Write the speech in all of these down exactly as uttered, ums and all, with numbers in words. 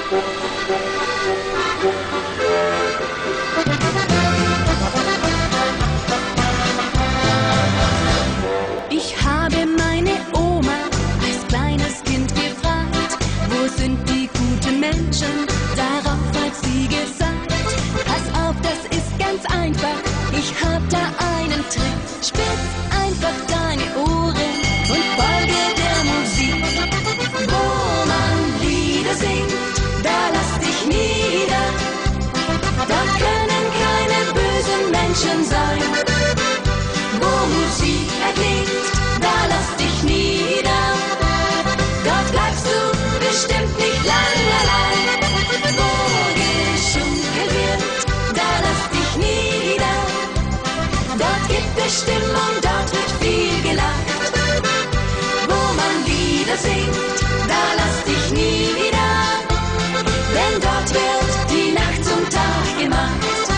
Ich habe meine Oma als kleines Kind gefragt, wo sind die guten Menschen? Darauf hat sie gesagt, pass auf, das ist ganz einfach, ich hab da einen Trick. Spitz einfach deine Ohren und folge der Musik. Wo man Lieder singt, da lass dich nieder, dort können keine bösen Menschen sein. Wo Musik erklingt, da lass dich nieder, dort bleibst du bestimmt nicht lang allein. Wo geschunkelt wird, da lass dich nieder, dort gibt es Stimmung, dort wird viel gelacht. Wo man Lieder singt, da lass dich nie wieder, denn dort wird die Nacht zum Tag gemacht.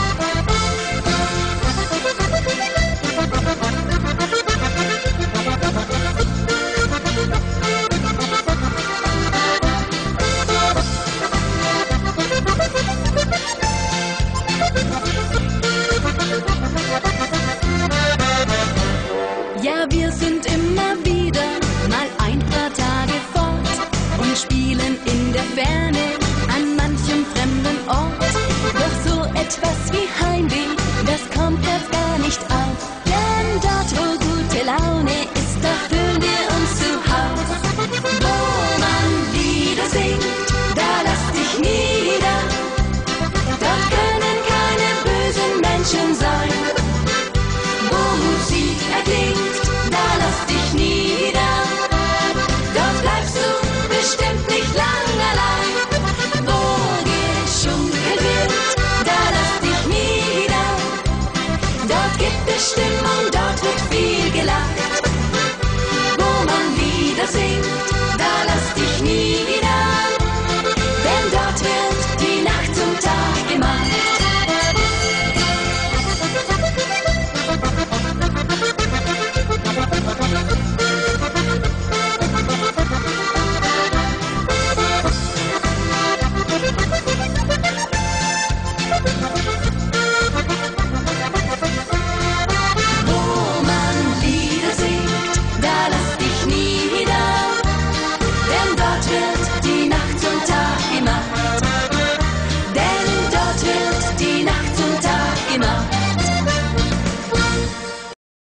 Ja, wir sind immer wieder mal ein paar Tage fort und spielen in der Ferne an manchem fremden Ort. Doch so etwas wie Heimweh, das kommt erst gar nicht auf, denn dort, wo gute Laune ist,